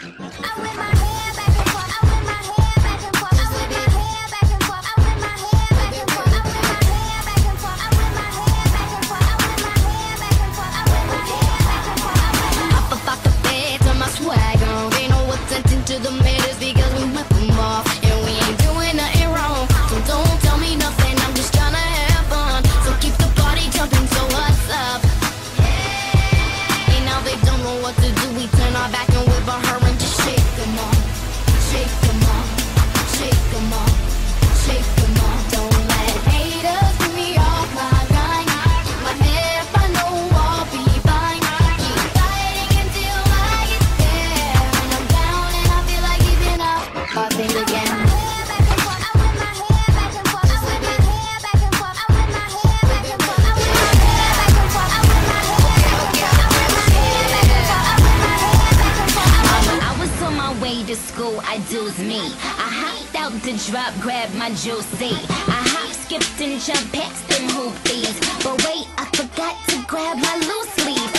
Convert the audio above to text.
To the matters because we whip them off and we ain't doing nothing wrong. So don't tell me nothing, I'm just tryna have fun. So keep the party jumping, so what's up? And now they don't know what to do. We turn our back and whip on her and just shake them off. Shake them off. Shake them off. Shake them off. Don't let haters get me off my grind. Keep my head up, I know I'll be fine. Keep fighting until I get there. And I'm down and I feel like giving up. I think again. To school, I do's me. I hopped out to drop, grab my juicy. I hop, skipped and jumped past them hoopies. But wait, I forgot to grab my loose sleeve.